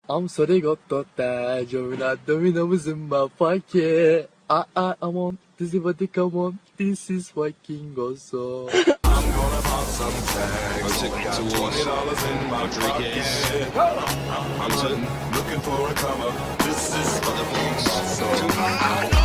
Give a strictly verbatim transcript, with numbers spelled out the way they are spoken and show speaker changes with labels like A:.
A: I'm sorry got to that Jovina Domino was in my pocket. I I I'm on this is what they come on. This is what King goes on. I'm gonna pop some tags. twenty dollars in my pocket. I'm hunting, looking for a come up. This is for the police.